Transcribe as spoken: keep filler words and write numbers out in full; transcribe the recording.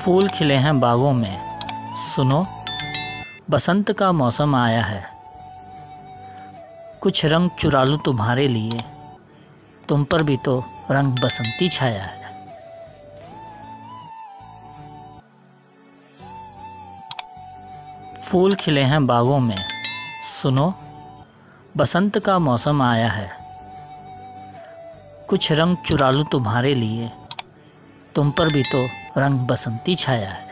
फूल खिले हैं बागों में, सुनो बसंत का मौसम आया है। कुछ रंग चुरा लूं तुम्हारे लिए, तुम पर भी तो रंग बसंती छाया है। फूल खिले हैं बागों में, सुनो बसंत का मौसम आया है। कुछ रंग चुरा लूं तुम्हारे लिए, तुम पर भी तो रंग बसंती छाया है।